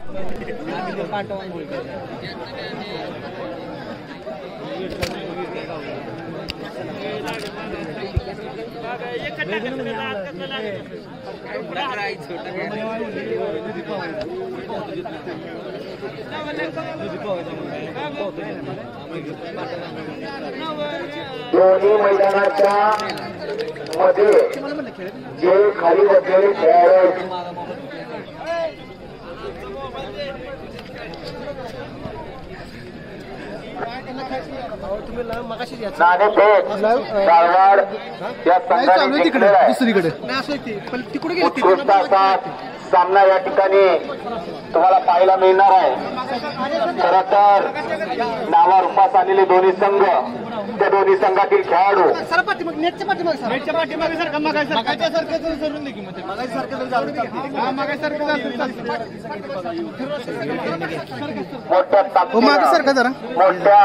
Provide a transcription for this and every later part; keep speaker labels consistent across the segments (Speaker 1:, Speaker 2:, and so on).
Speaker 1: दोन्ही मैदानाच्या मध्ये जे खाली बसलेले खेळाडू नाणेफेक धारवाड या संघाने जिंकलेला आहे. उत्कृष्ट असा सामना या ठिकाणी तुम्हाला पाहायला मिळणार आहे. खरं तर नावा रूपास आलेले दोन्ही संघ, त्या दोन्ही संघातील खेळाडू मोठ्या ताकदीनं, मोठ्या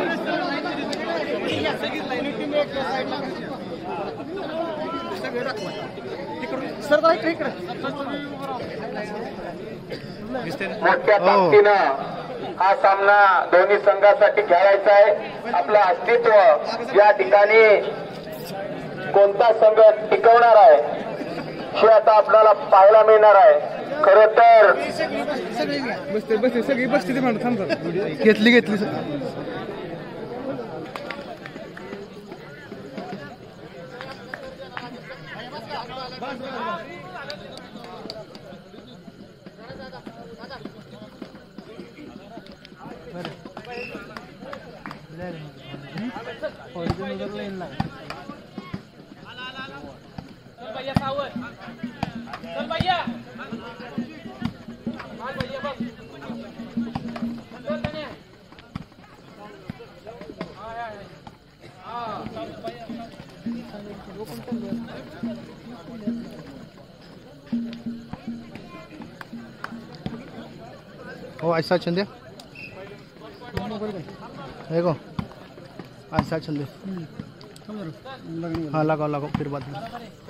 Speaker 1: मोठ्या ताकदीनं हा सामना दोन्ही संघासाठी खेळायचा आहे. आपलं अस्तित्व या ठिकाणी कोणता संघ टिकवणार आहे हे आता आपल्याला पाहायला मिळणार आहे. खरं तर
Speaker 2: घेतली हो ऐसा चल दे देखो ऐसा चल दे। हाँ लगाओ फिर बाद में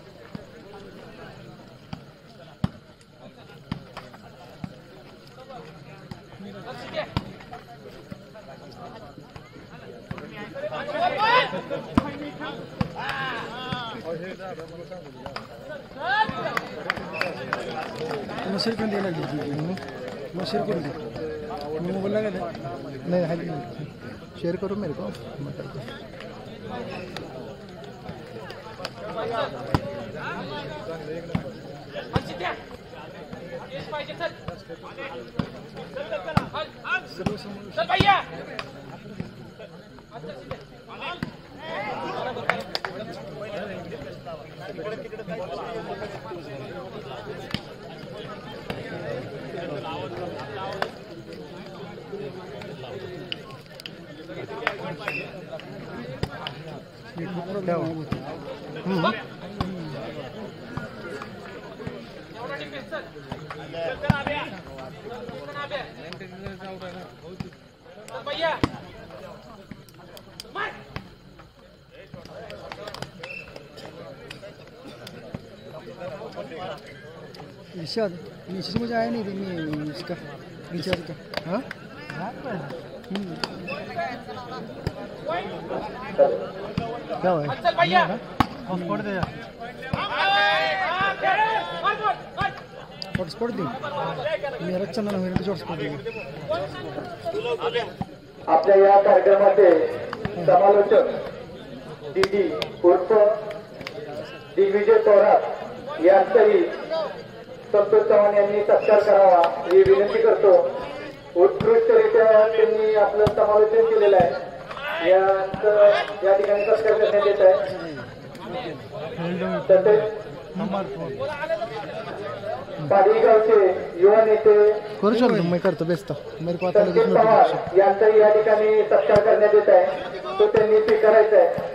Speaker 2: मशीर को देना मशीर को बोला नहीं शेयर करो मेरे को इर्शाद नीचे मुझे आया नहीं मैं इसका रिचार्ज का हाँ क्या हुआ हॉटस्पॉट दे हॉटस्पॉट दे मेरा चंदन होईल तर हॉटस्पॉट दे
Speaker 1: आपल्या या कार्यक्रमाचे समालोचक डीडी उर्फ दिग्विजय थोरात यांचाही संतोष चव्हाण यांनी सत्कार करावा ही विनंती करतो. उत्कृष्टरित्या त्यांनी आपलं समालोचन केलेलं आहे. या ठिकाणी सत्कार करण्यात येत आहे. तसेच पाडीगावचे युवा नेते
Speaker 2: मैं करतो बेस्ट मेरे को
Speaker 1: संकेत पवार यांचाही या ठिकाणी सत्कार करण्यात येत आहे. तो त्यांनी स्वीकारायचा आहे.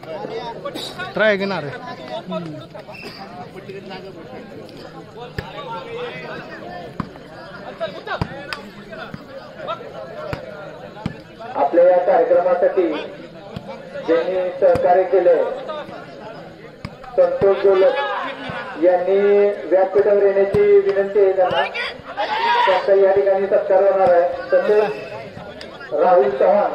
Speaker 2: ट्राय घेणार आहे.
Speaker 1: आपल्या या कार्यक्रमासाठी ज्यांनी सहकार्य केले संतोष गोलक यांनी व्यासपीठावर येण्याची विनंती आहे त्यांना. त्यांचा या ठिकाणी सत्कार होणार आहे. तसेच Rahul Chavan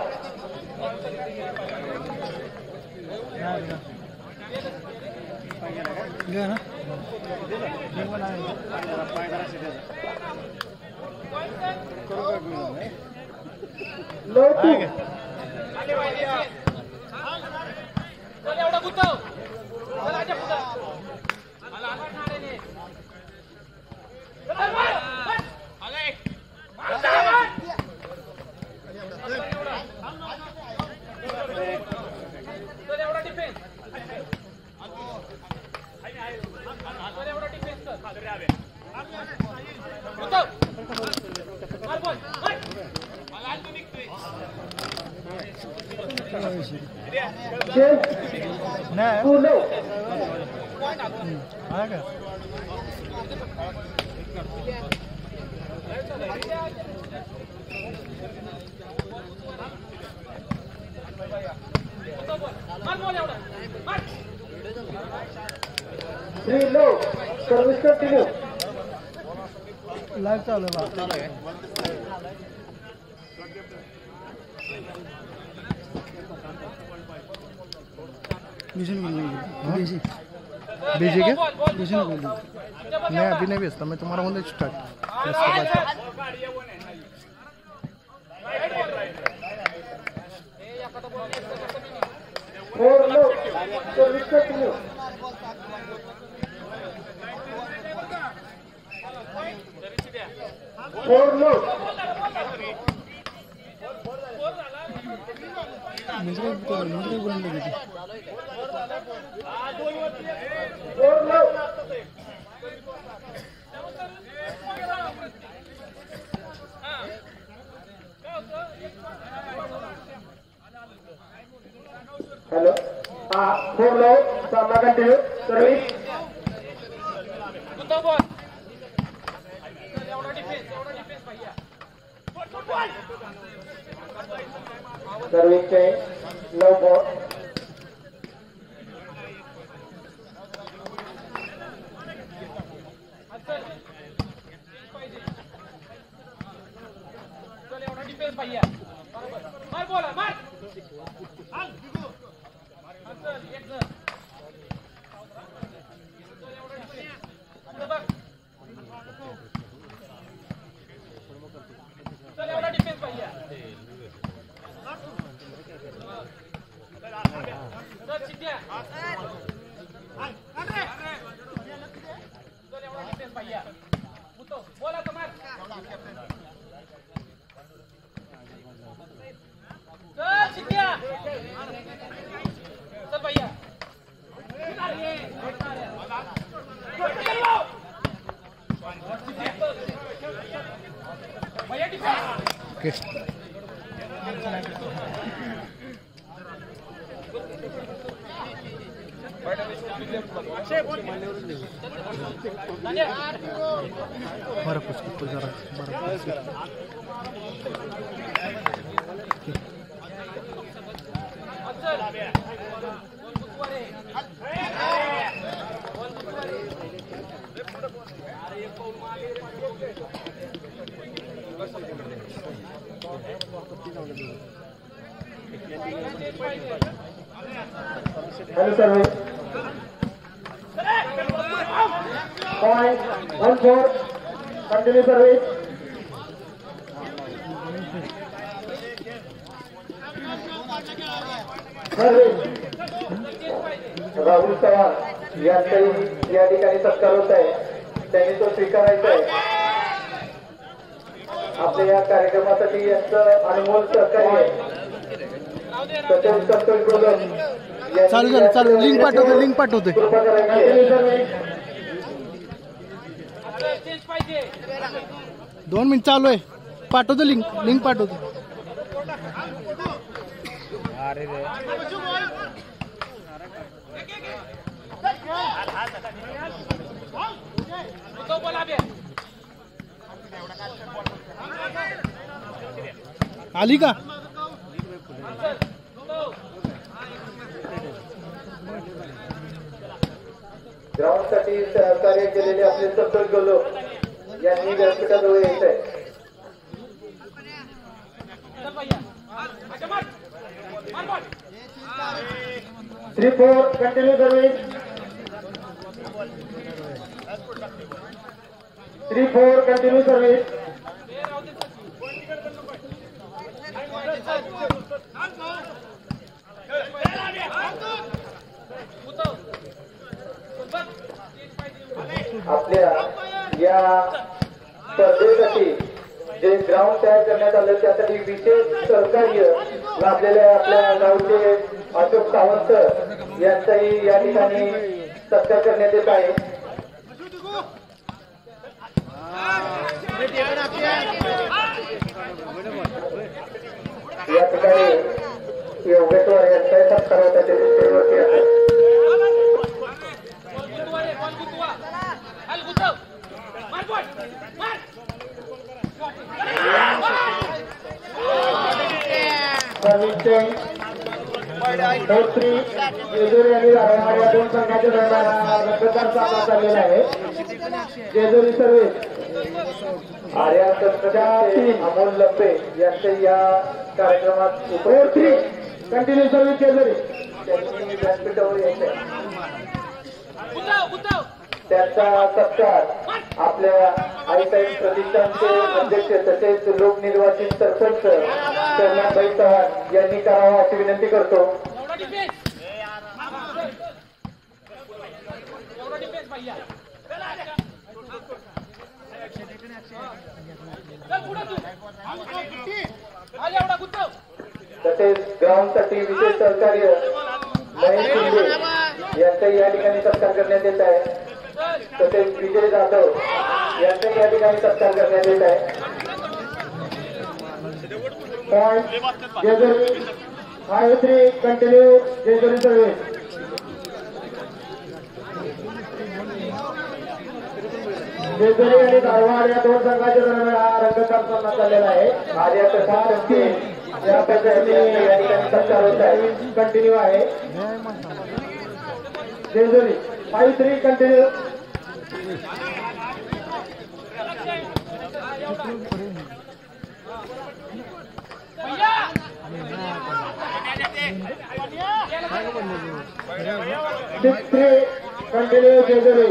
Speaker 1: service continue
Speaker 2: live चालू आहे. बीजी क्या बीजी मैं अभी नहीं भेजता, मैं तुम्हारा होने स्टार्ट.
Speaker 1: सर्विस कंटिन्यू
Speaker 2: मुझे बोलने लगी थी.
Speaker 1: हेलो हाँ 4 लो सामना कंटिन्यू सर्विस सर्विस पे 9 बॉल
Speaker 2: बरं पुस्तक जरा
Speaker 1: hello service Point 1-4 continue service Rahul Chavan यांचाही या ठिकाणी सत्कार होत आहे. त्यांनी तो स्वीकारायचा आहे. आपल्या या कार्यक्रमासाठी यांचं अनमोल सहकार्य आहे. तसेच संतोष गोलक
Speaker 2: चालू झालं चालू लिंक पाठवते
Speaker 1: कृपा करायची.
Speaker 2: 2 मिनिट चालू आहे. पाठवतो लिंक पाठवतो. आली का?
Speaker 1: ग्राउंडसाठी सहकार्य केलेले आपले सत्तर गोलो यांनी व्यासपीठाजवळ यायचं आहे. 3-4 कंटिन्यू सर्व्हिस. 3-4 continue service. आपल्या या स्पर्धेसाठी जे ग्राउंड तयार करण्यात आलं त्यासाठी विशेष सहकार्य लाभलेल्या आपल्या गावचे अशोक सावंत यांचाही या ठिकाणी सत्कार करण्यात येत आहे. या ठिकाणी योगेश्वर यांचाही सत्कार होता स्टेजवरती आहे. जेजुरी आणि राहणार या दोन संघाच्या दरम्यान रंगतदार सामना चाललेला आहे. जेजुरी सर्व्हिस आर्या अमोल लंबे यांचे या कार्यक्रमात 4-3 कंटिन्यू सर्व्हिस जेजुरी. त्यांनी व्यासपीठावर यायचे. त्यांचा सत्कार आपल्या आईसाहेब प्रतिष्ठानचे अध्यक्ष तसेच लोकनिर्वाचित सरपंच शरणाबाई चव्हाण यांनी करावा अशी विनंती करतो. तसेच ग्राउंडसाठी विशेष सहकार्य महेश शिंदे यांचाही या ठिकाणी सत्कार करण्यात येत आहे. तसेच विजय जाधव यांचाही या ठिकाणी सत्कार करण्यात येत आहे. Point Jejuri 5-3 continue Jejuri service. Jejuri आणि धारवाड या दोन संघाच्या दरम्यान हा रंगतदार सामना चाललेला आहे. आर्या तसेच या पद्धतीने या ठिकाणी सत्कार होत आहे. कंटिन्यू आहे. जेजुरी 5-3 कंटिन्यू. कंटिन्यू जेजुरी.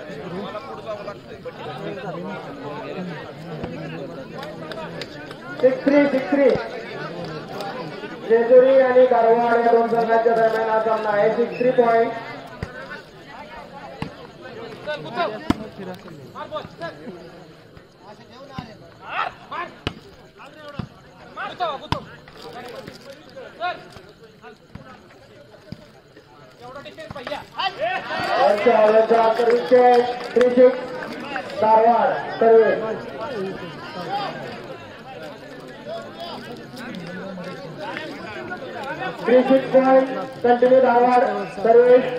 Speaker 1: जेजुरी आणि धारवाड या दोन संघांच्या दरम्यान हा सामना आहे. 6-3 point. Dharwad service. Point continue Dharwad service.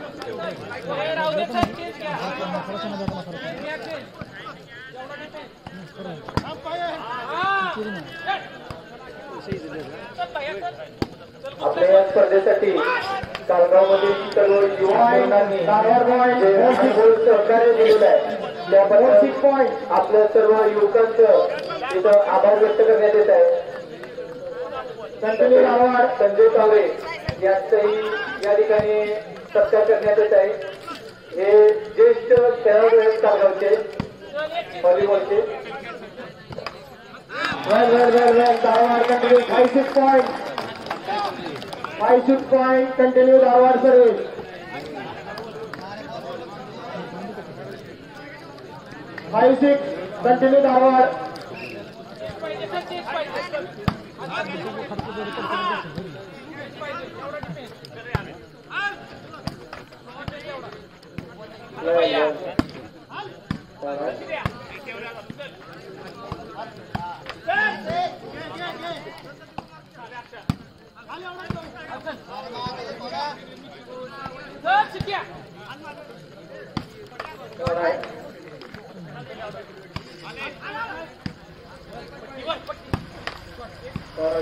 Speaker 1: आपल्या या स्पर्धेसाठी कालगावमधील सर्व युवकांनी सहकार्य दिलेलं आहे. त्याबद्दल पॉइंट आपल्या सर्व युवकांचं इथं आभार व्यक्त करण्यात येत आहे. कंटिन्यू धारवाड संजय कावरे यांचाही या ठिकाणी सत्कार करण्यात येत आहे. हे ज्येष्ठ खेळाडू आहेत कालगावचे व्हॉलीबॉलचे. Dharwad continue 5-6 point. 5-6 point continue Dharwad service. Continue Dharwad.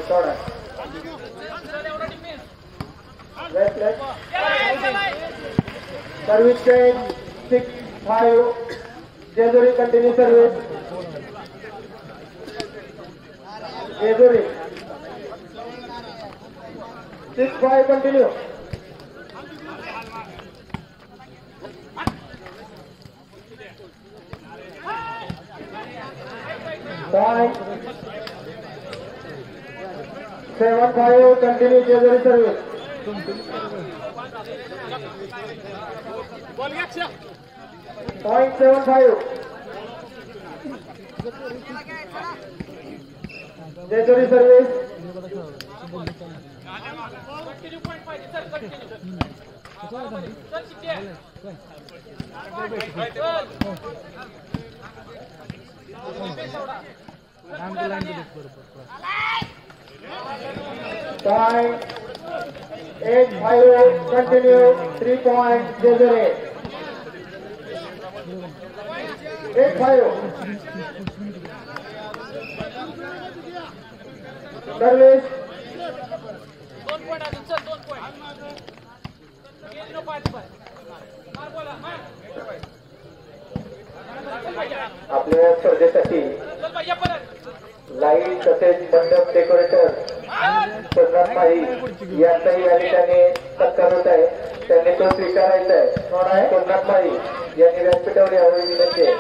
Speaker 1: सोडा service change 6-5 Jejuri continue service Jejuri 6-5 continue Point 7-5 continue Jersey service. Point 7-5 Jersey service. Point 8-5 continue 3 point Jersey 8-5 service आपल्या स्पर्धेसाठी लाईट तसेच मंडप डेकोरेटर सोमनाथ माळी यांचाही या ठिकाणी सत्कार होत आहे. त्यांनी तो स्वीकारायचा आहे. सोमनाथ माळी यांनी व्यासपीठावर यावेळी विनंती आहे.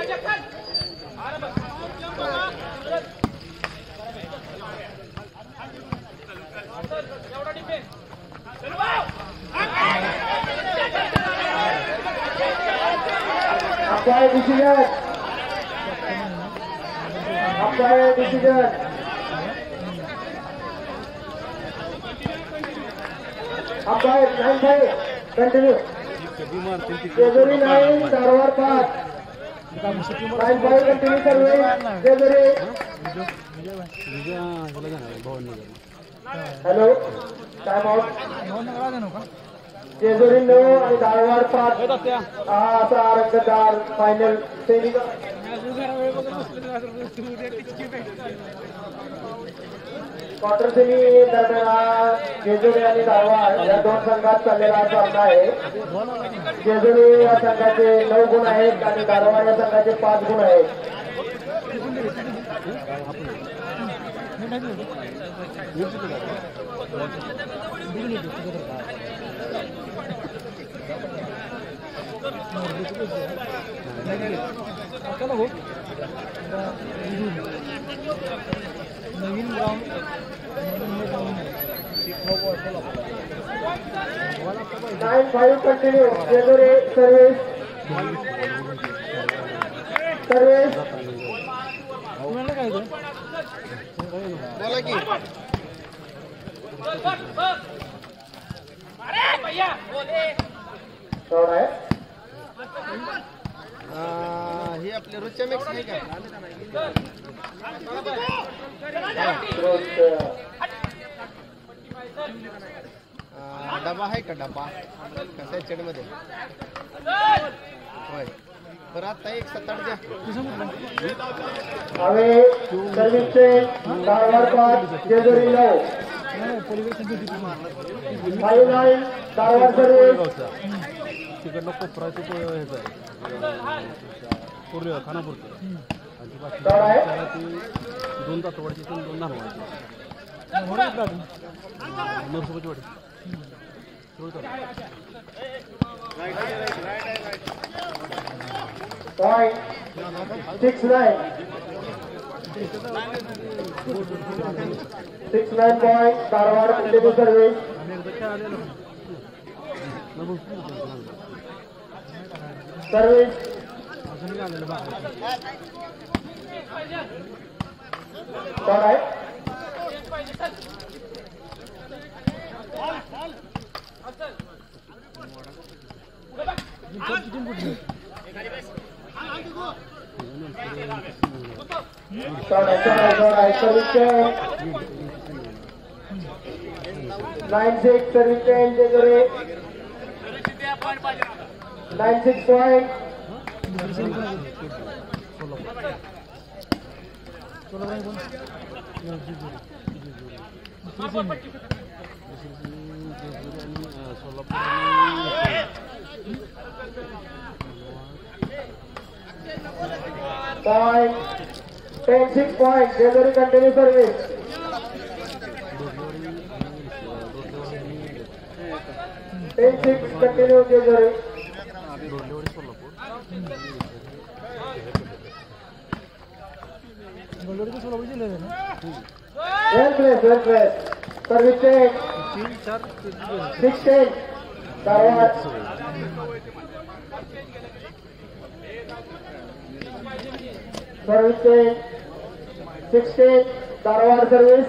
Speaker 1: Umpire decision. Umpire decision. Umpire 9-5. Continue. Jersey 9, Dharwad 5. 9-5 continue service. Jersey. Hello. Time out. Jejuri 9 आणि धारवाड 5 हा असा रंगतदार फायनल सेमी क्वार्टर सेमी दरम्यान हा जेजुरी आणि धारवाड या दोन संघात चाललेला सामना आहे. जेजुरी या संघाचे 9 गुण आहेत आणि धारवाड या संघाचे 5 गुण आहेत.
Speaker 2: नवीन ground
Speaker 1: 9-5 continue Jejuri service service
Speaker 2: काय बोला की हे आपल्या रोजच्या मिक्स नाही का डबा आहे का डबा कसा आहे चेडमध्ये होय बरं आता 1-7-8 द्या
Speaker 1: हवे सर्विसचे धारवाड 5 जेजुरी 9 5-9 धारवाड सर्विस
Speaker 2: तिकडलं कोपराचं ह्याचं आहे पूर्ण खानापूरचं दोन तासवाडची 2 धानवाडची नरसोबाची वाडी
Speaker 1: Point 6-9 point Dharwad continue service service कोण आहे service 9-6 service Jejuri 9-6 point Point 10-6 point. Jewelry continue service. Continue Jewelry. Well played. Service change. 6-10. Dharwad. Service change. 6-10. Dharwad service.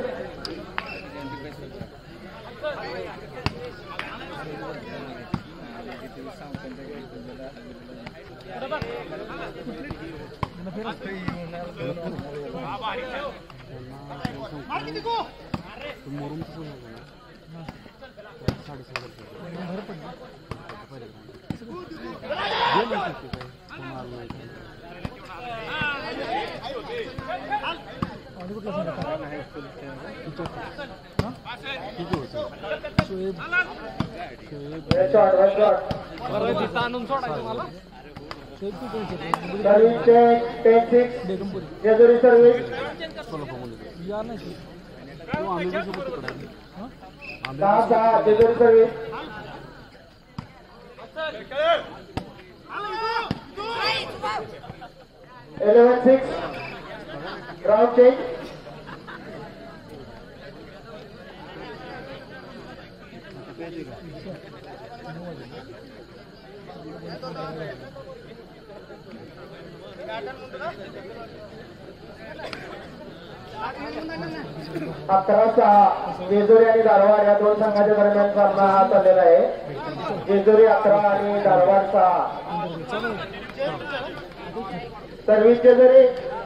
Speaker 1: Service check 10-6. Jewelry service. Sasa jewelry service. 11-6. Ground change. अकरा जेजुरी आणि धारवाड या दोन संघाच्या दरम्यान सामना हा चाललेला आहे. जेजुरी 11 आणि Dharwad 6. Service Jejuri.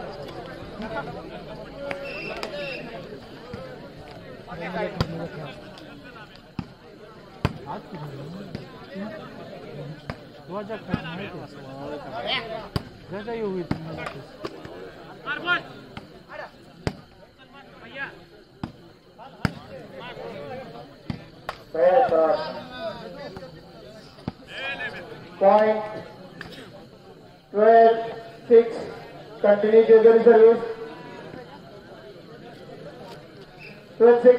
Speaker 1: Point 12-6. Continue jewelry service. 12-6.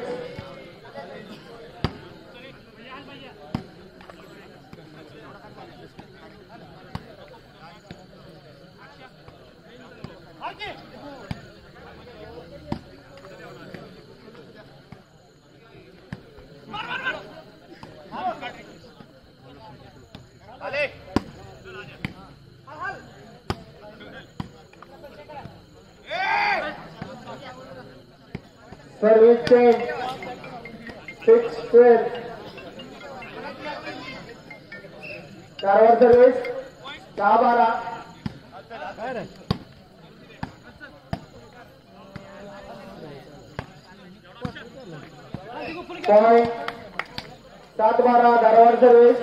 Speaker 1: Service change 6-12. Dharwad service 10-12. Point 7-12. Dharwad service.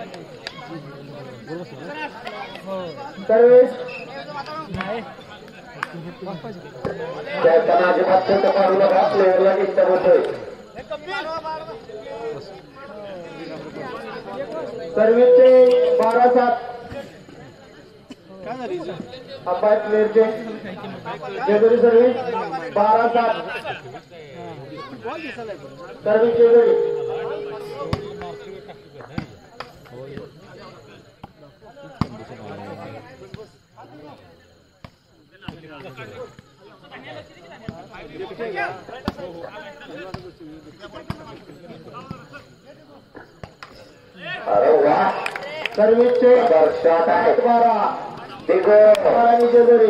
Speaker 1: Service. त्यांना अजिबात छोटं पाडू नका. प्लेअरला डिस्टर्ब होतोय. सर्व्हिसचे 12-7. अंपायर प्लेअरचे जेजुरी सर्व्हिस 12-7. सर्व्हिस जेजुरी.
Speaker 3: अरे वाह.
Speaker 1: सर्व्हिसचे
Speaker 3: शॉट आहे.
Speaker 1: 12 आणि जेजुरी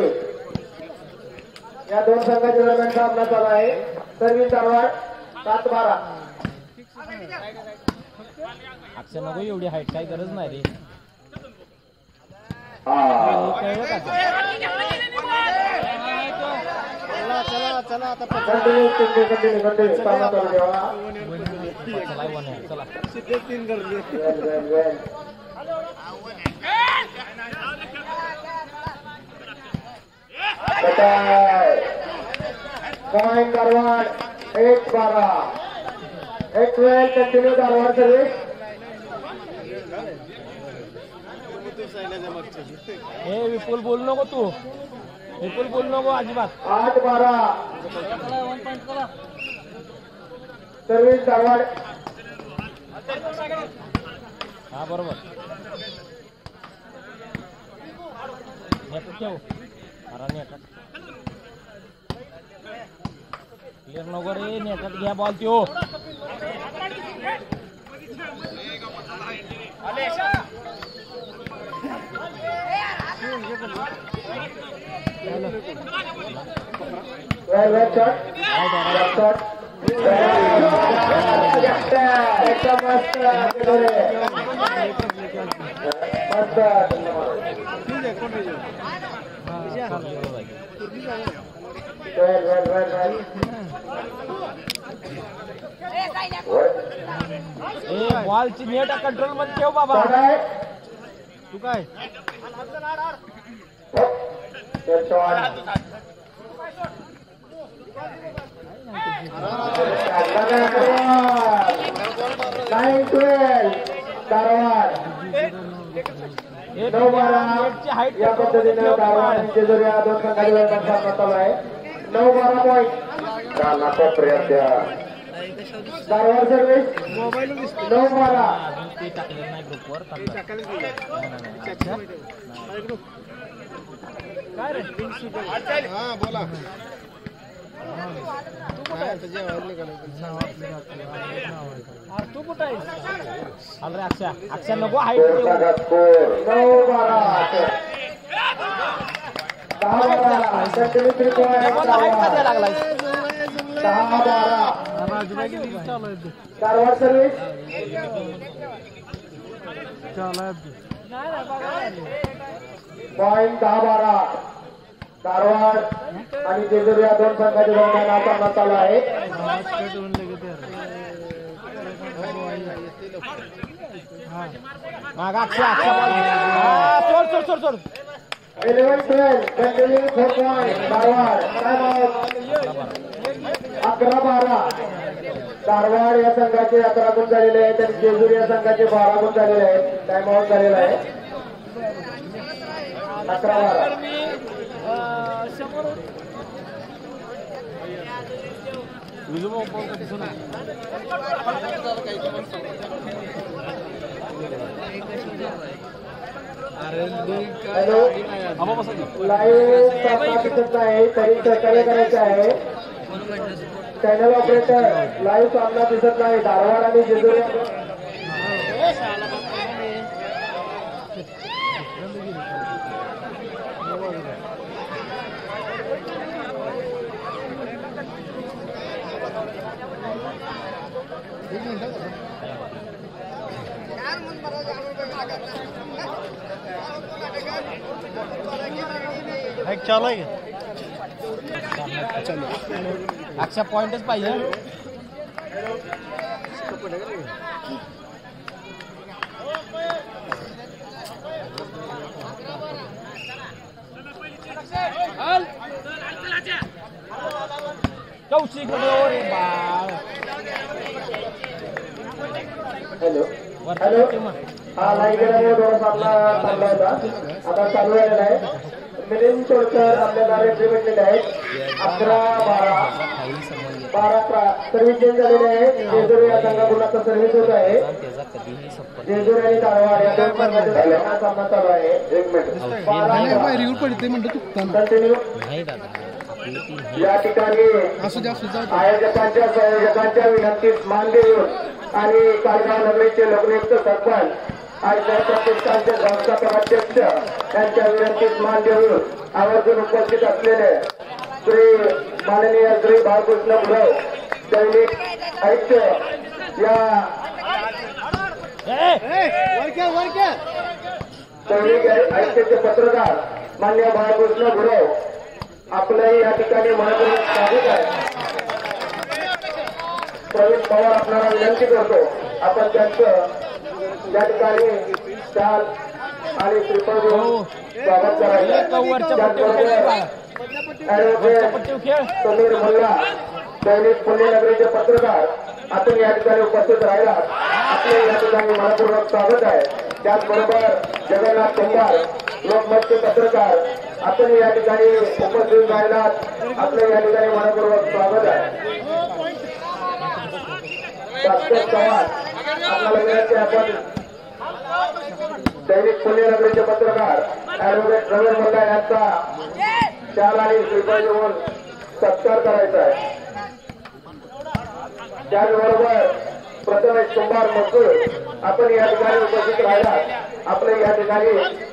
Speaker 1: या दोन संघाच्या दरम्यान सामना चालू आहे. सर्व्हिस धारवाड 7-12.
Speaker 4: अक्षर नको एवढी हाईट काही गरज नाही रे. चला आता
Speaker 1: कंटिन्यू सामना चालू ठेवा.
Speaker 4: चला
Speaker 1: point Dharwad 8-12. 12 continue Dharwad service.
Speaker 4: ए विपुल बोलू नको तू, विपुल बोलू नको अजिबात.
Speaker 1: 8-12 सर्व्हिस धारवाड.
Speaker 4: हा बरोबर. नेट ठेव. अरे नेट क्लिअर नको रे, नेटात घ्या बॉल त्यो. बॉलची नेट कंट्रोल मध्ये ठेव बाबा.
Speaker 2: तू काय
Speaker 1: धारवाड या पद्धतीने धारवाड यांचे जर या दोन संघाची चालू आहे. 9-12 पॉईंट धारवाड सर्व्हिस. 9-12
Speaker 4: ते टाकलेलं नाही ग्रुपवर. काय रे
Speaker 2: हा बोला
Speaker 4: तू कुठं आहेस? अरे अक्षा, अक्षा नको हाईट.
Speaker 1: 9-12
Speaker 4: हाईट मध्ये लागलाय.
Speaker 1: 10-12 धारवाड सर्व्हिस. पॉईंट 10-12 धारवाड आणि जेजुरी या दोन संघाच्या दरम्यान हा सामना चालू आहे.
Speaker 4: अक्षा सोड सोड सोड सोड.
Speaker 1: 11-12 continue 4 point Dharwad. Time out. 11-12 Dharwad या संघाचे 11 गुण झालेले आहेत आणि जेजुरी या संघाचे 12 गुण झालेले आहेत. टाइम आउट झालेला आहे. 11-12 हॅलो लाईव्ह सामना दिसत नाही तरी सहकार्य करायचे आहे. चॅनल ऑपरेटर लाईव्ह सामना दिसत नाही. धारवाड आणि जेजुरी
Speaker 2: चालू आहे.
Speaker 4: अक्षा पॉइंटच पाहिजे.
Speaker 1: हॅलो हॅलो हा लाईव्ह गेल्यामुळे थोडा सामना थांबला होता. आता चालू झालेला आहे. मिलिंद चोडकर आपल्याला रेफरी भेटलेले आहेत. 11-12 सर्व्हिस चेंज झालेली आहे. जेजुरी या संघाकडून सर्व्हिस होत आहे. जेजुरी आणि धारवाड या दोन संघाचा हा सामना चालू आहे. 1 मिनिट कंटिन्यू. या ठिकाणी आयोजकांच्या संयोजकांच्या विनंतीस मान देऊन आणि काळगाव नगरीचे लोकनियुक्त सरपंच आणि प्रतिष्ठानचे संस्थापक अध्यक्ष यांच्या विनंतीस मान देऊन आवर्जून उपस्थित असलेले श्री माननीय श्री बाळकृष्ण गुरव दैनिक आयुक्त या दैनिक आयुक्ताचे पत्रकार मान्य बाळकृष्ण गुरव आपलंही या ठिकाणी मनपूर्वक स्वागत आहे. प्रवीण पवार आपल्याला विनंती करतो आपण त्यांचं या ठिकाणी शाल आणि श्रीफळ देऊन स्वागत करायचं. समीर मुल्ला दैनिक पुणे नगरीचे पत्रकार आपण या ठिकाणी उपस्थित राहिला आपले या ठिकाणी मनपूर्वक स्वागत आहे. त्याचबरोबर जगन्नाथ कुंभार लोकमतचे पत्रकार आपण या ठिकाणी उपस्थित राहिलात आपले या ठिकाणी मनपूर्वक स्वागत आहे. भास्कर चव्हाण आपल्याला विनंती आपण दैनिक पुण्यनगरीचे पत्रकार ऍडव्होकेट रवींद्र मल्ला यांचा शाल आणि श्रीफळ देऊन सत्कार करायचा आहे. त्याचबरोबर प्रथमेश कुंभार मजूर आपण या ठिकाणी उपस्थित राहिलात आपले या ठिकाणी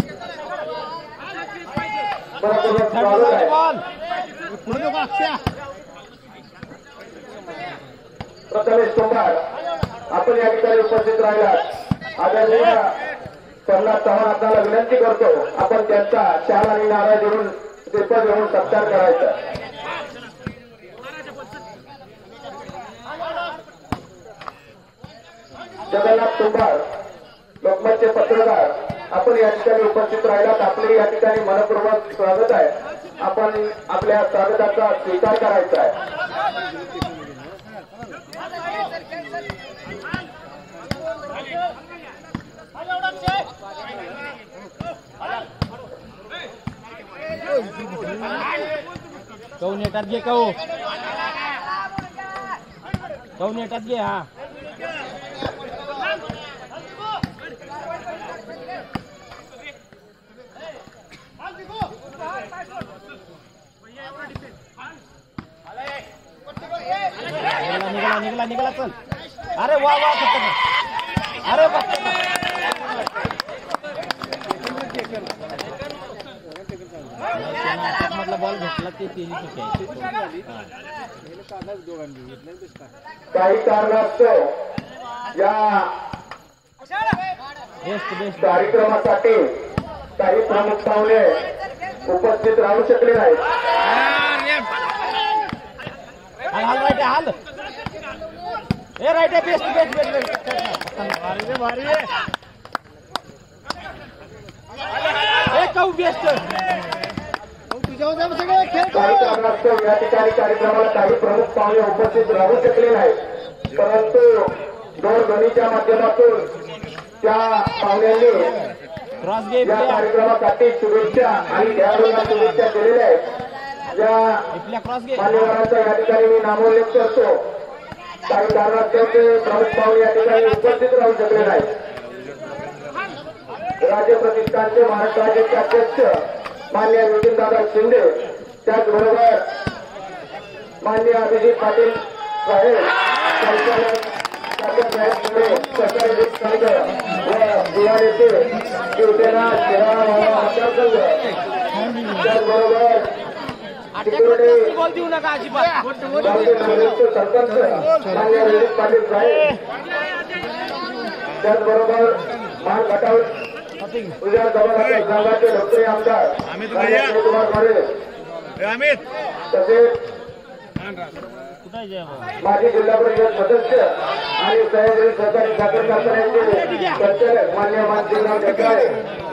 Speaker 1: मनपूर्वक स्वागत आहे. प्रथमेश कुंभार आपण या ठिकाणी उपस्थित राहिलात आदरणीय प्रल्हाद चव्हाण आपल्याला विनंती करतो आपण त्यांचा शाल आणि नारळ देऊन श्रीफळ देऊन सत्कार करायचा. जगन्नाथ कुंभार लोकमतचे पत्रकार आपण या ठिकाणी उपस्थित राहिलात आपले या ठिकाणी मनपूर्वक स्वागत आहे. आपण आपल्या स्वागताचा स्वीकार करायचा आहे.
Speaker 4: कहू नेटात घे कहू नेटात घे. हा निघाला चल. अरे वा वा अरे मधला बॉल घेतला ते
Speaker 1: काही कारणास्तव या कार्यक्रमासाठी काही प्रमुख पाहुणे उपस्थित राहू शकले नाहीत.
Speaker 4: हाल राईट हाल ए राईट बेस्ट भारी बेस्ट.
Speaker 1: काही कारणास्तव या ठिकाणी कार्यक्रमाला काही प्रमुख पाहुणे उपस्थित राहू शकले नाहीत परंतु दूरध्वनीच्या माध्यमातून त्या पाहुण्यांनी
Speaker 4: क्रॉस गेम
Speaker 1: या कार्यक्रमासाठी शुभेच्छा आणि खेळाडूंना शुभेच्छा दिलेल्या आहेत. या मान्यवरांचा या ठिकाणी मी नामोल्लेख करतो. काही कारणास्तव ते प्रमुख पाहुणे या ठिकाणी उपस्थित राहू शकले नाहीत. राज्य प्रतिष्ठानचे महाराष्ट्र राज्याचे अध्यक्ष मान्य नितीनदादा शिंदे त्याचबरोबर मान्य अभिजित पाटील साहेब संचालक सरकारी संघ व दिवाळीचे शिवसेना शिराळा मतदारसंघ त्याचबरोबर
Speaker 4: देऊ नका अजिबात.
Speaker 1: सरपंच मान्य अभिजित पाटील साहेब त्याचबरोबर मान घटाव उद्या जवळच्या संघाचे लोकप्रिय आमदार कुमार मारे तसेच माजी जिल्हा परिषद सदस्य आणि सह्याद्री सहकारी साखर कारखान्याचे संचालक मान्य मानसिंगराव जगदाळे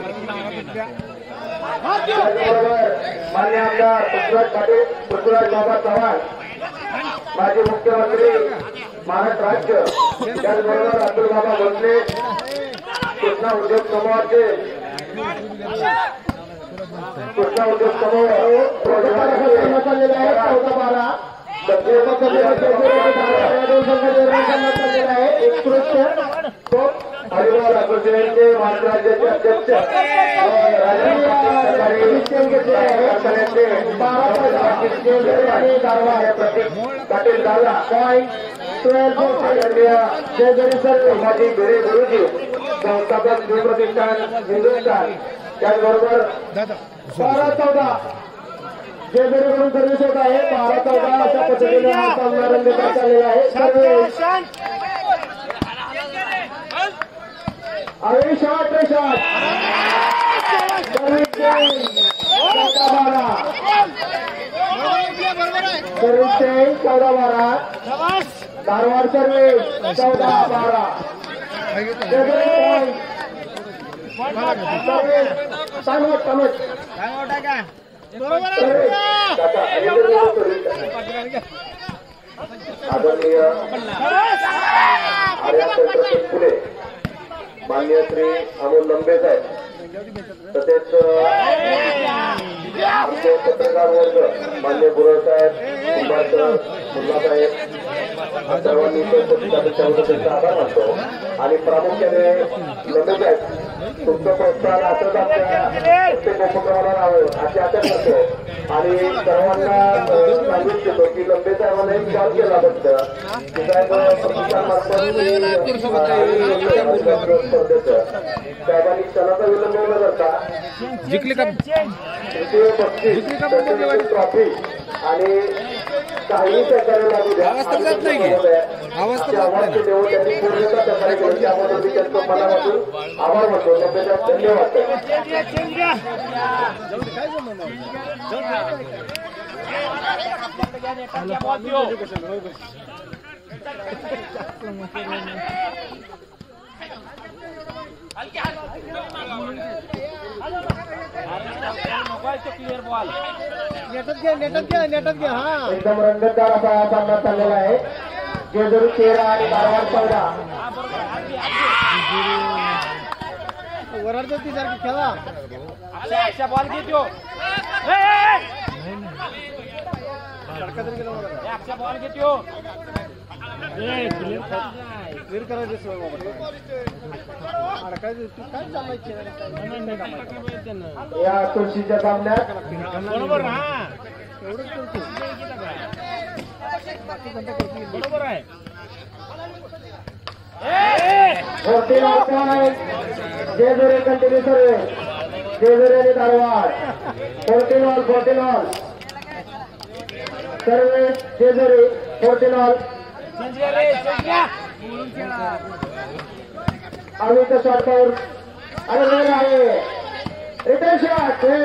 Speaker 1: त्याचबरोबर मान्य आमदार पृथ्वीराज बाबा चव्हाण माजी मुख्यमंत्री महाराष्ट्र राज्य त्याचबरोबर अब्दुल बाबा भोसले कृष्णा उद्योग समूहाचे हरिभाऊ असोसिएशनचे महाराष्ट्र राज्याचे अध्यक्ष पाटील दादा माजी बेरे गुरुजी संस्थापक शिवप्रतिष्ठान हिंदुस्थान त्याचबरोबर 12-14 जे बेरेकडून सर्व्हिस होत आहे 12-14 अशा पद्धतीने हा सामना रंगत चाललेला आहे. अविशाट रेषाट 14-12 धारवाड सर्व्हिस 14-12
Speaker 3: आदरणीय आर्याचंद्र फुले, माननीय श्री अमोल लंबे साहेब, तसेच आमचे पत्रकार वर्ग, मान्य गुरव साहेब, मुल्ला साहेब, सर्वांनी त्यांचा आभार मानतो. आणि प्रामुख्याने लंबे साहेब, तुमचं प्रोत्साहन असंच आपल्या प्रत्येक उपक्रमाला राहावं अशी आशा करतो. आणि सर्वांना सांगून देतो की लंबे साहेबांना एक कॉल केला फक्त की साहेब प्रतिष्ठानमार्फत स्पर्धेचं साहेबांनी क्षणाचा विलंब न करता
Speaker 2: जिंकली का?
Speaker 3: ट्रॉफी आणि काही सहकार्य लागू द्या.
Speaker 2: आवाज तर जात नाही. आवाज तर जात नाही.
Speaker 3: त्यांनी पूर्णतः सहकार्य केलं, त्याबद्दल मी त्यांचं मनापासून आभार मानतो. धन्यवाद.
Speaker 4: क्लिअर बॉल
Speaker 3: एकदम रंगतदार असा हा सामना चाललेला आहे. जेजुरी 13 आणि धारवाड 14.
Speaker 4: अक्षा बॉल घेतो अक्षा बॉल घेतो क्लिअर करायचं
Speaker 3: या तुळशीच्या सामन्यात
Speaker 4: बरोबर बरोबर आहे.
Speaker 3: 14 point Jejuri continue service. Jejuri आणि Dharwad 14 all service Jejuri 14 all. Amit शॉटवर आणि वेल आहे. Return shot. वेल.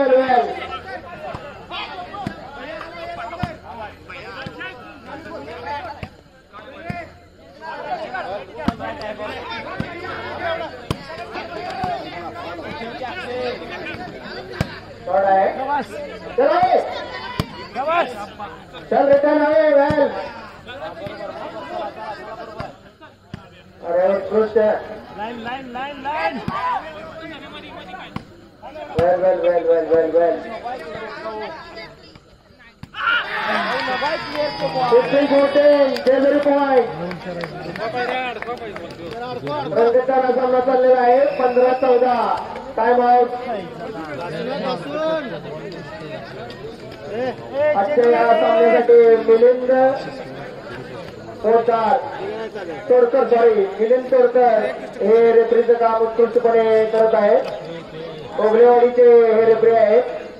Speaker 3: शॉट आहे. चल रिटर्न आहे. वेल. अरे उत्कृष्ट.
Speaker 4: Line
Speaker 3: well 15-14 Jejuri point. रंगतदार सामना चाललेला आहे. 15-14 टाइम आउट. आजच्या या सामन्यासाठी मिलिंद मिलिंद तोडकर हे रेफरीचं काम उत्कृष्टपणे करत आहे. ओगलेवाडीचे हे रेफरी आहेत.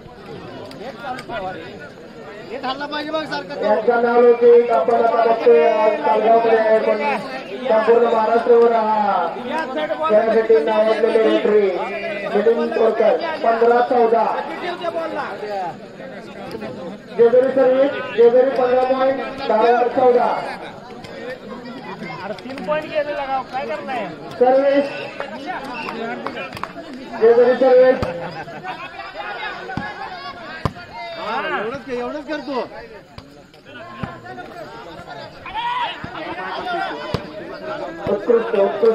Speaker 3: यांचं नाव होते आपण आता बघतोय तालगावकडे आहे, पण संपूर्ण महाराष्ट्रावर हा खेळासाठी नावाजलेले referee Milind Todkar. 15-14 Jejuri service. Jejuri 15 point, Dharwad 14.
Speaker 4: 3 point गेलेला गाव काय करणार
Speaker 3: सर्व्हिस जेजुरी सर्व्हिस.
Speaker 2: एवढंच करतो.
Speaker 3: उत्कृष्ट.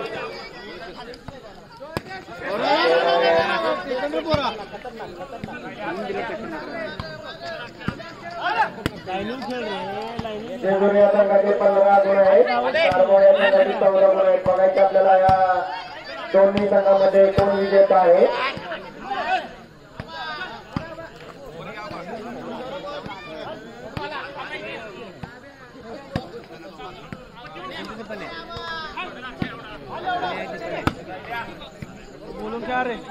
Speaker 3: जेजुरी या संघाचे 15 गुण आहेत. धारवाड या संघाचे 14 गुण आहेत. बघायचे आपल्याला या दोन्ही संघामध्ये कोण विजेता आहे.
Speaker 4: बोलून क्या रे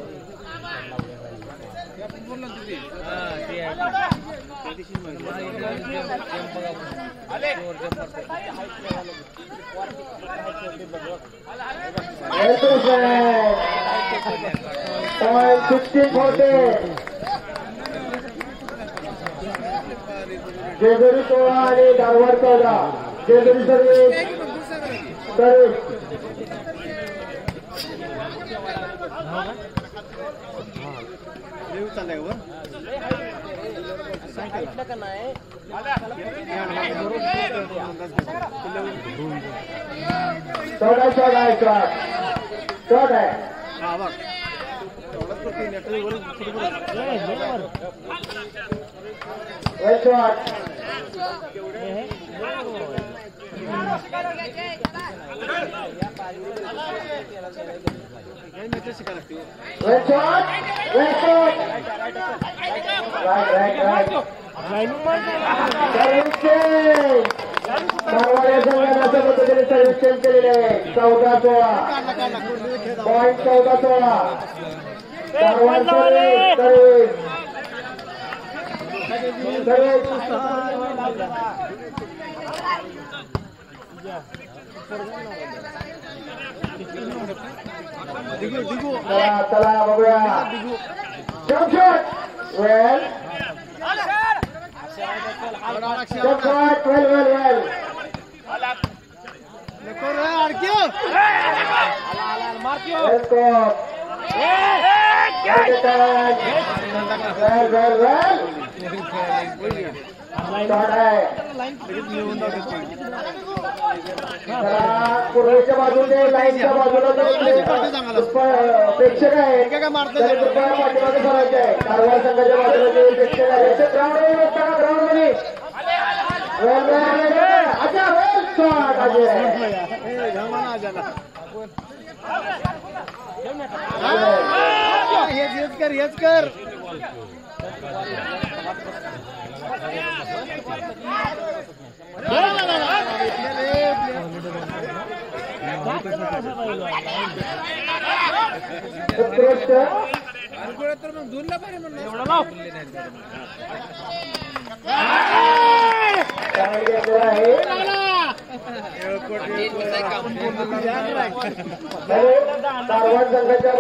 Speaker 3: Point 16-14 जेजुरी 16 आणि धारवाड 14. जेजुरी सर्व्हिस चला बघूया जमशेद वेल जमशेद वेल वेल वेल पूर्वेच्या बाजूने लाईनच्या बाजूला प्रेक्षक आहे पाठीमागे करायचे आहे कारवार संघाच्या बाजूला जे प्रेक्षक आहे ग्राउंड मध्ये हेच कर उत्कृष्ट कारवार संघाच्या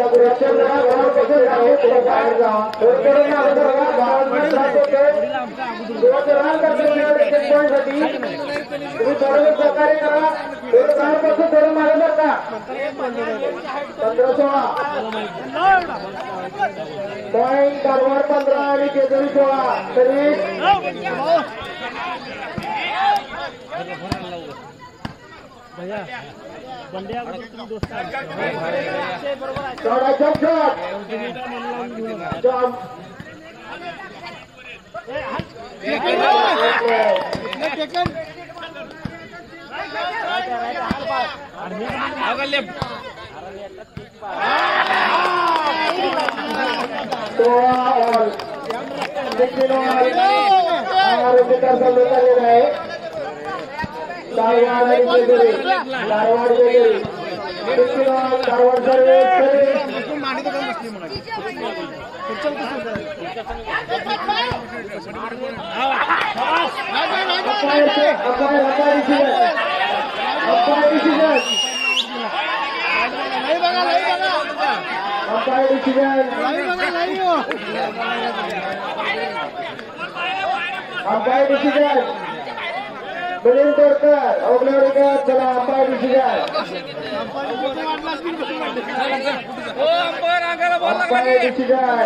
Speaker 3: सहकार्य करा थोडं मागे का 15-16 पॉईंट कारवार 15 आणि केजरी 16 तरी अंपायर डिसिजन मिलिंद तोडकर अवघड चला अंपायर डिसिजन अंपायर डिसिजन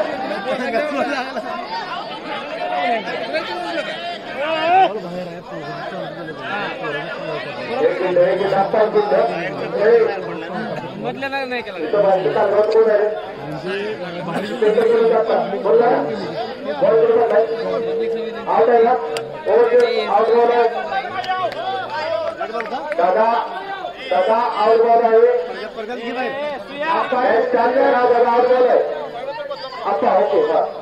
Speaker 4: नाही केला
Speaker 3: दादा दादा आउटबॉल आहे दादा आउटबॉल आहे आता ओके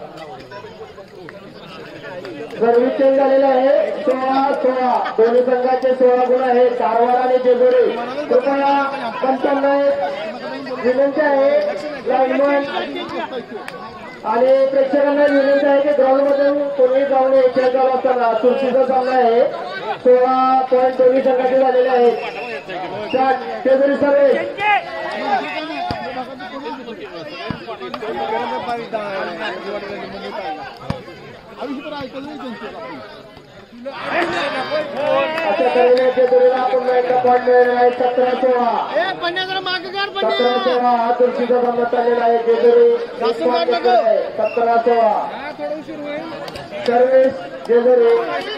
Speaker 3: सर्व्हिस चेंज झालेला आहे 16-16 दोन्ही संघाचे 16 गुण आहे कारवार आणि जेजुरी कृपया पंचांना विनंती आहे लाईनमन आणि प्रेक्षकांना विनंती आहे की ग्राउंड मधून कोणी जाऊ नये खेळ चालू असताना चुरशीचा सामना आहे 16 पॉईंट दोन्ही संघाचे झालेले आहेत जेजुरी सर्व्हिस अशा तऱ्हेने जेजुरीला पुन्हा एकदा पॉईंट मिळालेला आहे 17-16 17-16 हा तुळशीचा सामना चाललेला आहे. जेजुरी 17-16 सर्व्हिस जेजुरी.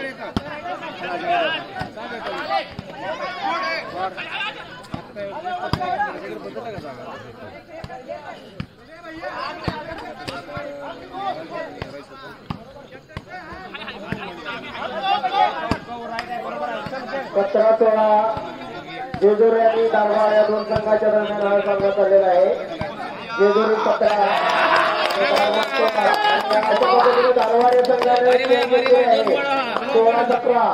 Speaker 3: जेजुरी आणि दारवाड या दोन संघाच्या दरम्यान हा सामना चाललेला आहे. जेजुरी 17 दारवाड या संघाने 16-17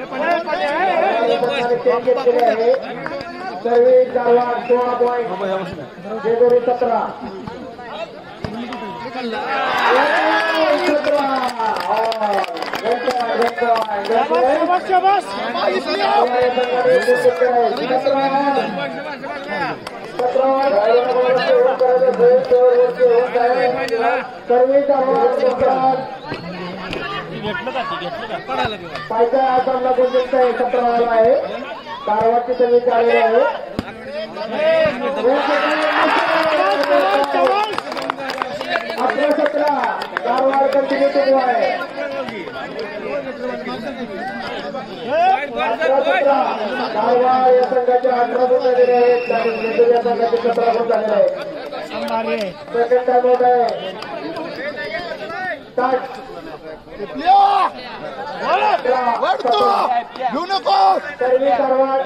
Speaker 3: चेंज घेतलेले आहे. Service Dharwad 16 point, Jejuri 17. पायचा हा सामना कोणत्या आहे 17 आहे. कारवारची सर्व्हिस आलेली आहे. 11-17 कारवार कंटिन्यू सुरू आहे. 11-17 कारवार या संघाचे 18 गुण झालेले आहेत आणि जेजुरी या संघाचे 17 गुण झालेले आहेत. सेकंड टाइम आउट आहे. Start. Service Karwar.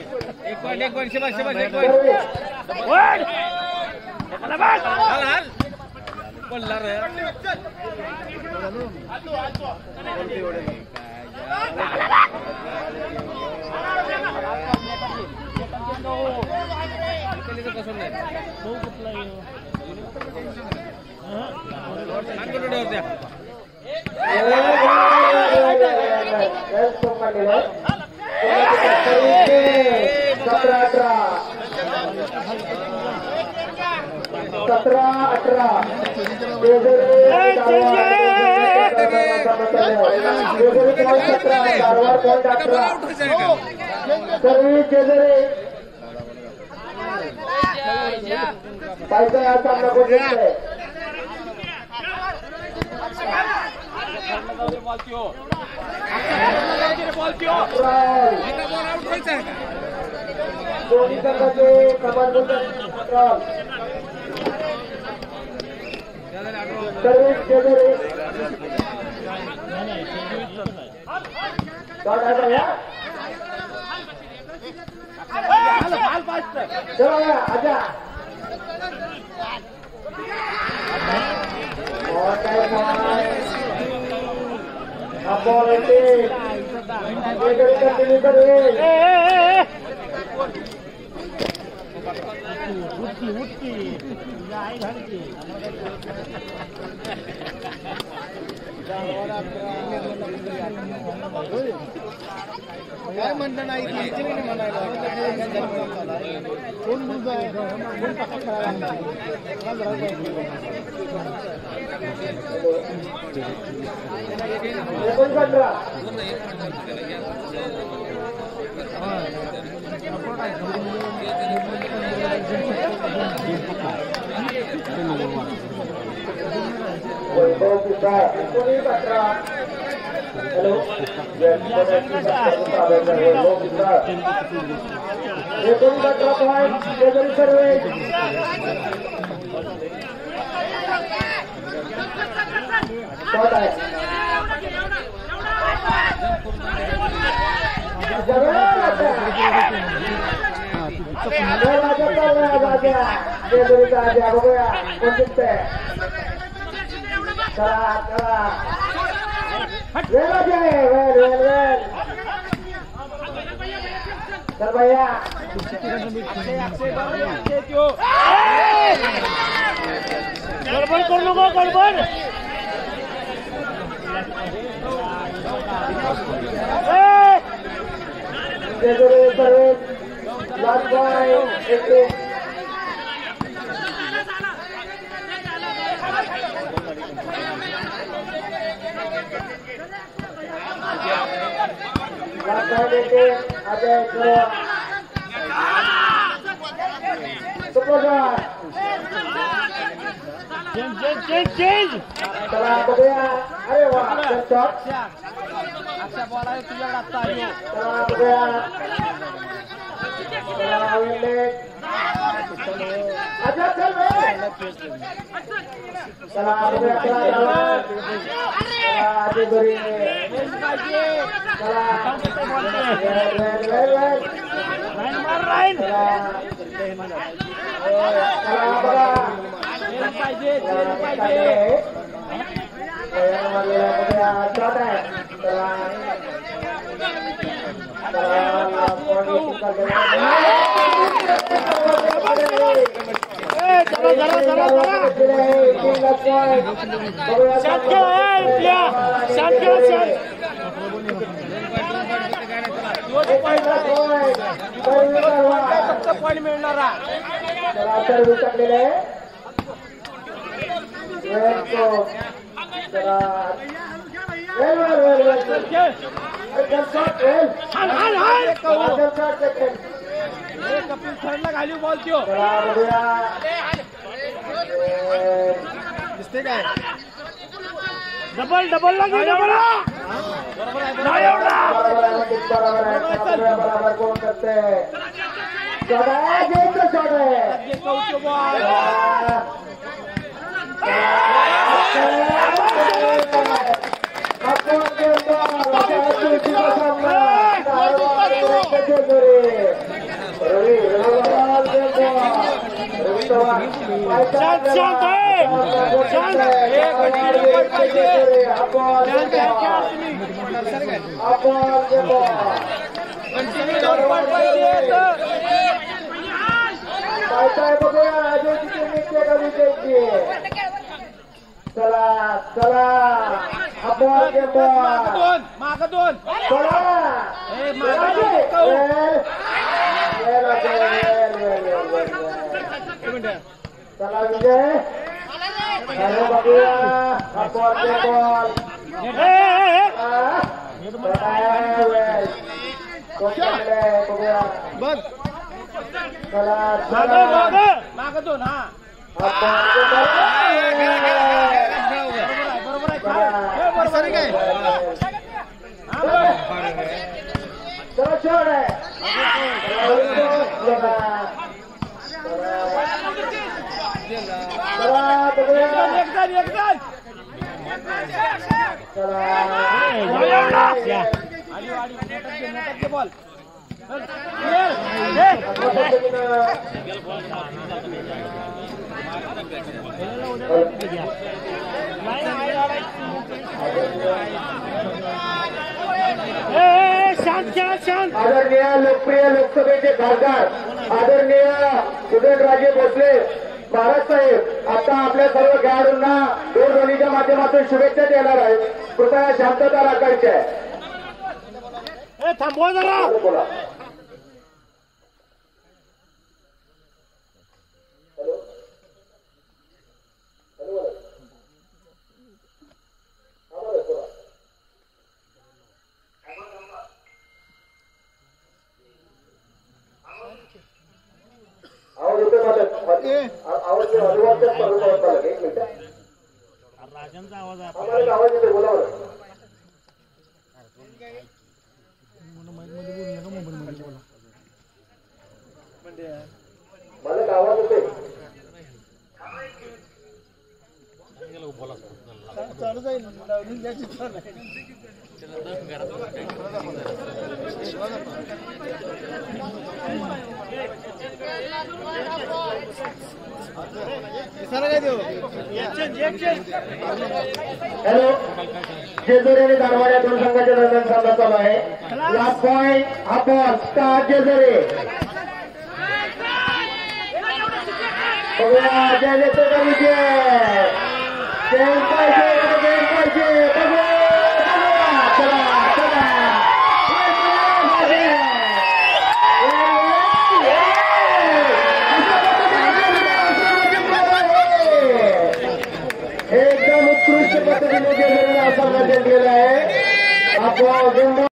Speaker 3: Service Jejuri पायचा हा सामना कोण आहे. दोन्ही संघाचे कमाल सर्व्हिस जेजुरी. चलो आजा. कंटिन्यू करेल.
Speaker 2: काय म्हणलं नाही म्हणायला कोण मुलगा आहे कोण कसा खेळायला
Speaker 3: हेलो चल भैया
Speaker 4: गडबड करू नको गडबड
Speaker 3: अजय
Speaker 4: चेंज
Speaker 3: चला बघूया. अरे वा शॉट.
Speaker 4: अक्षा बॉल आहे तुझ्याकडे आता आहे.
Speaker 3: चला बघूया. चला वेले. अच्छा चल रे. चला बघूया. चला आधी घरी. चला
Speaker 4: राईन
Speaker 3: चला बघा.
Speaker 4: पाहिजे
Speaker 3: शॉट आहे. चला
Speaker 4: पॉईंट मिळणारा
Speaker 3: विचारलेले
Speaker 4: कपिल थर्डला घाली बॉल त्यो
Speaker 2: दिसते काय
Speaker 4: डबल लागली डबल
Speaker 3: बराबर कोण करते. शॉट आहे. शॉट आहे. चला चला
Speaker 4: माग दोन
Speaker 3: चला विजय. अरे बघूया. बॉल
Speaker 2: बघ
Speaker 3: चला
Speaker 4: माग दोन हा
Speaker 2: सर काय
Speaker 3: चला शॉट आहे.
Speaker 4: बॉल
Speaker 3: आदरणीय लोकप्रिय लोकसभेचे खासदार आदरणीय उदयनराजे भोसले महाराज साहेब आता आपल्या सर्व खेळाडूंना दूरध्वनीच्या माध्यमातून शुभेच्छा देणार आहेत. कृपया शांतता राखायची आहे.
Speaker 4: थांबवा जरा.
Speaker 3: बोला. आवाज येतो माझा. आवाज एक मिनिट.
Speaker 4: राजांचा आवाज
Speaker 3: आम्हाला आवाज येतो. बोला बरं. मला आवाज येते.
Speaker 2: चालू जाईल काय देऊ.
Speaker 3: हॅलो. जेजुरी आणि दारवाड या दोन संघाच्या दरम्यान सामना चालू आहे. लास्ट पॉइंट हा बॉल स्टार जेजुरी. बघूया जय देतो का विजय. गेम पाहिजे गेम पाहिजे. बघूया चला चला एकदम उत्कृष्ट पद्धतीने जेजुरीने हा सामना जिंकलेला आहे.